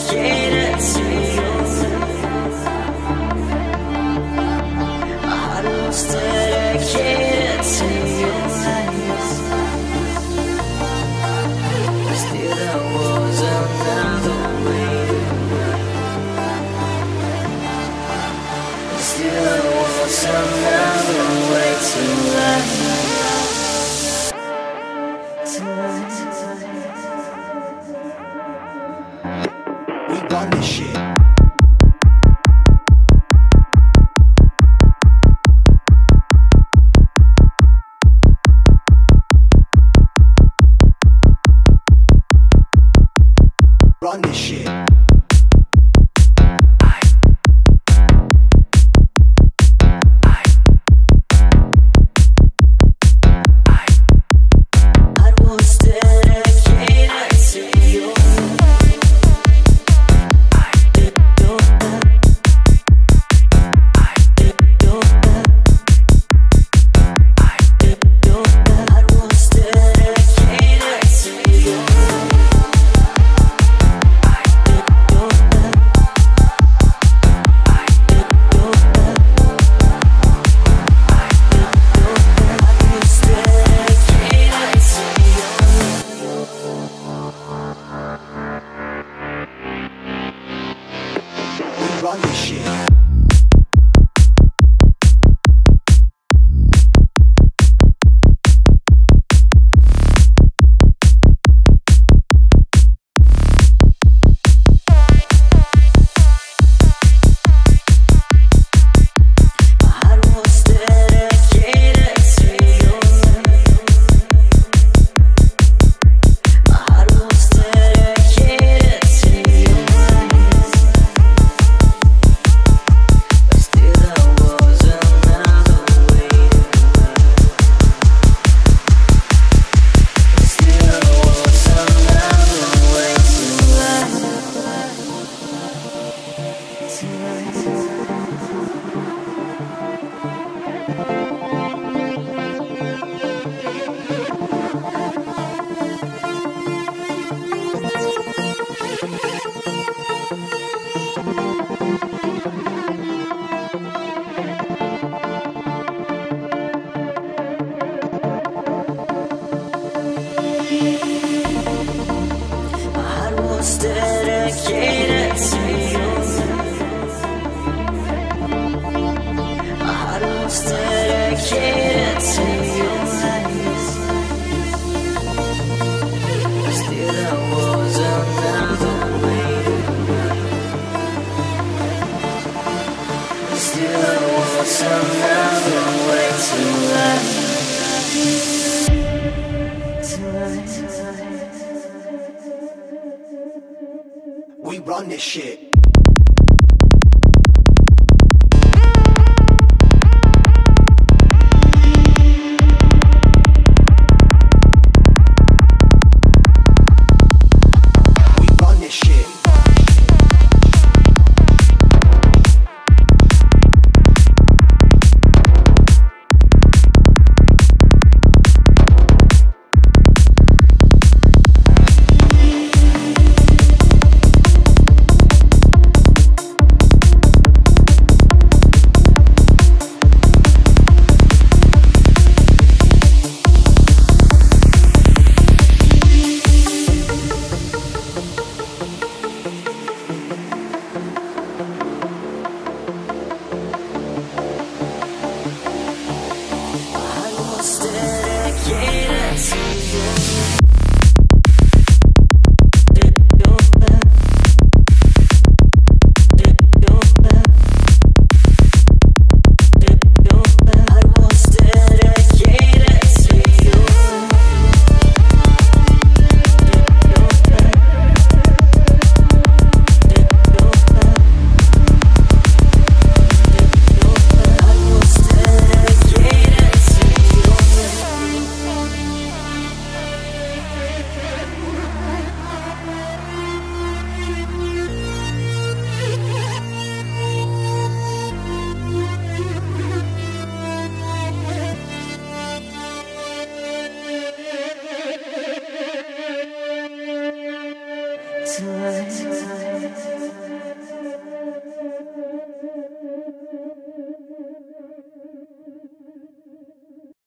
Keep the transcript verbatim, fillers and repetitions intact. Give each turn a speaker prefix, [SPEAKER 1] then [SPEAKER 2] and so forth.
[SPEAKER 1] dedicated to you. My heart was dedicated to you. But still there was another way. But still there was another way to life.
[SPEAKER 2] We run this shit. Run this shit. Run this shit. Dedicated to you. My heart was dedicated to you. But still there was another way. But still there was another way to life. To life. We run this shit. We run this shit.
[SPEAKER 1] Dedicated to you. Tonight.